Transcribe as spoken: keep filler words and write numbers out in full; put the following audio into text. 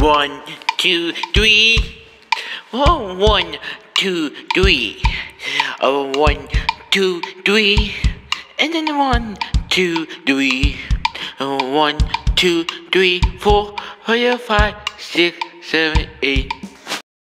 One, two, three. Oh, one, two, three. Oh, one, two, three. And then one, two, three. Oh, one, two, three, four, five, six, seven, eight.